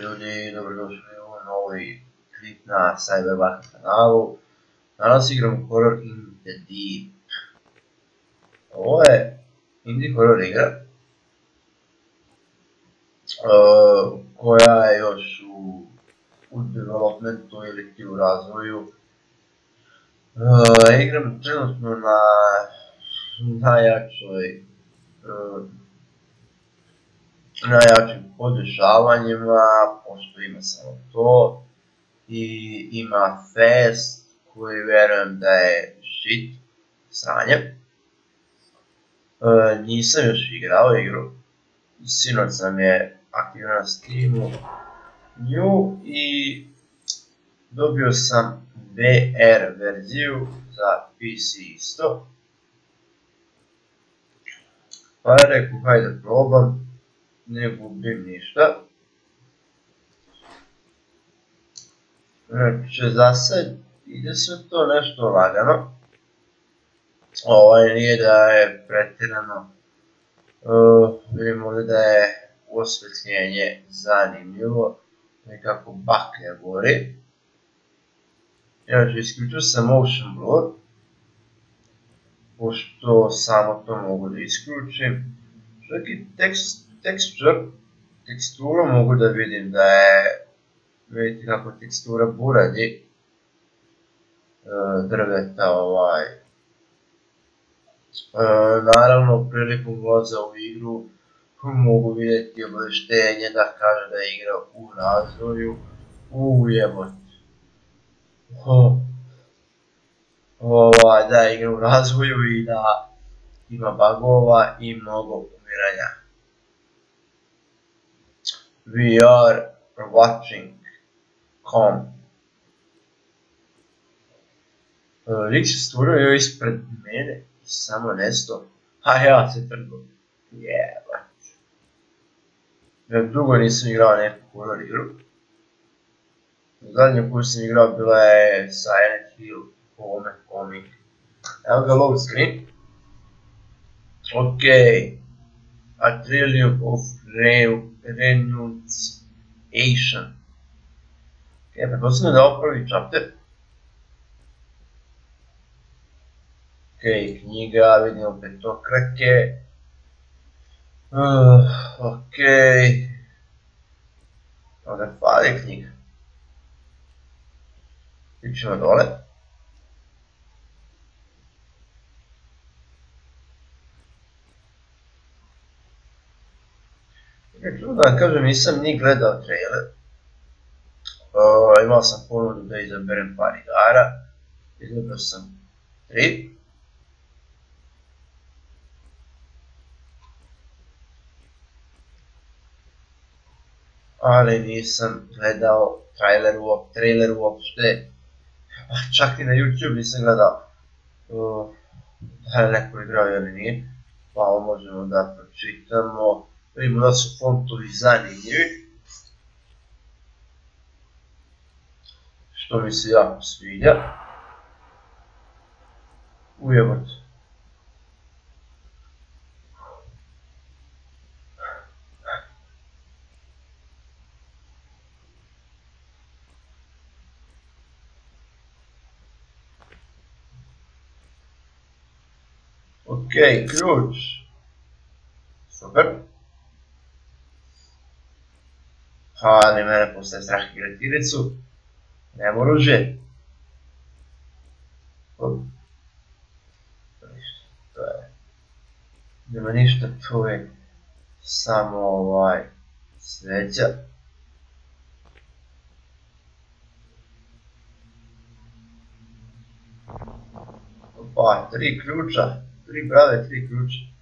ljudi, dobrodošli u novi klip na Cyberpunk kanalu. Danas igram Horror in the Deep. Ovo je indie horror igra koja je još u developmentu ili ti u razvoju. Igram trenutno na najjačim podešavanjima, pošto ima samo to i ima Fast koji verujem da je shit, sranje. Nisam još igrao igru, sinoć sam je aktivirao na Steamu nju i dobio sam VR verziju za PC isto. Pa je rekao hajde probam, ne gubim ništa. Znači za sad ide sve to nešto lagano. Nije da je pretjerano. Vidimo ovdje da je osvetljenje zanimljivo, nekako baklja gori. Znači isključio sam motion blur, pošto samo to mogu da isključim. Čak i teksturu mogu da vidim da je, vidite kako tekstura buradi drveta naravno prilikom ulaza u igru mogu vidjeti obavještenje da kaže da je igra u razvoju. Jebote. Da je igra u razvoju i da ima bugova i mnogo umiranja. We are watching com. Lik se stvorio ispred mene i samo nesto. A ja se trgo. Jebać. Dugo nisam igrao neku horror igru. Zadnju koju sam igrao bila je Silent Hill Homecoming. Evo ga load screen. Ok. A Trillium of Renunciation. Ok, pretpostavljam da je ovo prvi chapter. Ok, knjiga, vidimo petokrake. Ok. Ovdje fali knjiga. Ićemo dole. Čudo da vam kažem, nisam ni gledao trailer. Imao sam ponudu da izaberem par igara. Izabrao sam 3. Ali nisam gledao trailer uopšte. Čak i na YouTube nisam gledao. Da li neko igrao ili nije. Pa ovo možemo da pročitamo. Vidimo da su fontovi zanimljivi. Što mi se jako sviđa. Ujebote. Ok, ključ. Super. Ali mene postaje strah igrati igricu. Nemo oružje. Nema ništa, to je samo sveća. Opa, 3 ključa. 3 brave, 3 ključa.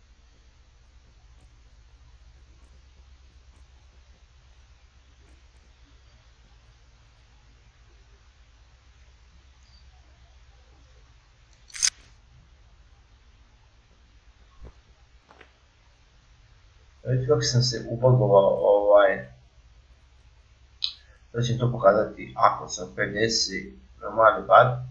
Vidite kako sam se ubagovao, da ću to pokazati ako sam opet desi normalni bug.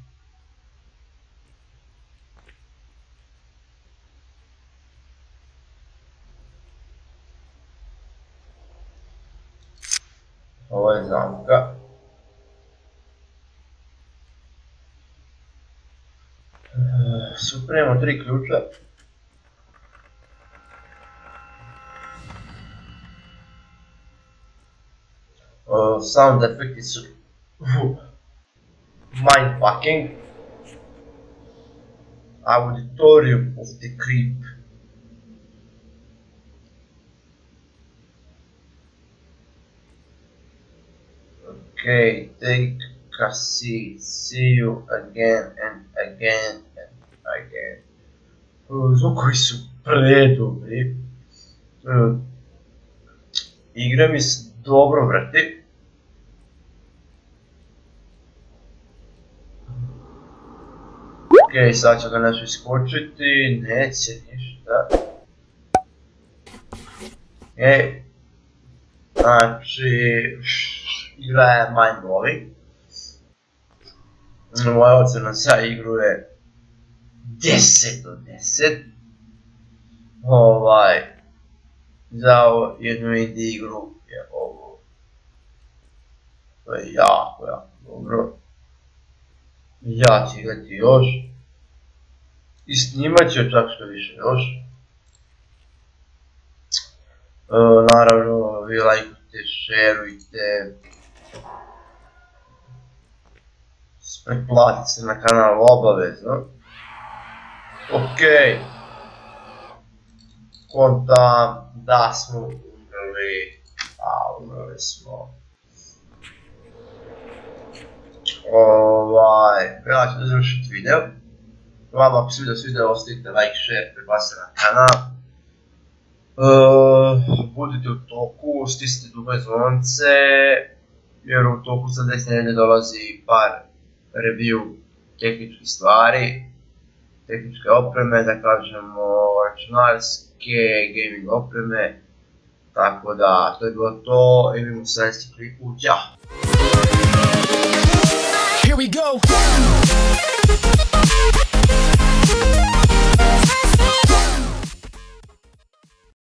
zamka. Super, imamo 3 ključa. Sound efekti su mindfucking. Auditorium of the Creep. Okay, take a seat. See you again and again and again. Zvukovi su predobri. Igra mi se dobro vrti. Ok, sad će ga nešto iskočiti, neće ništa. Ok, znači, igra je mind-blowing. Moja ocena za igru je 10 od 10. Za jednu indie igru je ovo. To je jako dobro. Ja ću igrati još. I snimat ću čak što više još. Naravno, vi lajkujte, šerujte. Pretplatite se na kanal obavezno. Ok. Kontam da smo umrli. Umrli smo. Ja ću da završiti video. Vama ako se video svidio, ostavite like, share, prebacite na kanal. Budite u toku, stisnite dugme zvonce, jer u toku za 10 nedelje dolazi par review tehničkih stvari, tehničke opreme, da kažemo računarske, gaming opreme, tako da to je bilo to i vidimo se sljedeći klipu, ćao! Here we go!